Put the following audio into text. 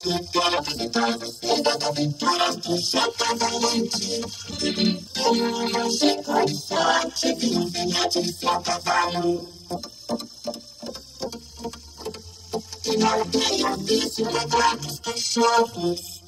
Eu quero apresentar vocês das aventuras do Chata Valente. Ele não chegou de sorte, viu um filhote de seu cavalo. E não tem o vício levar dos cachorros.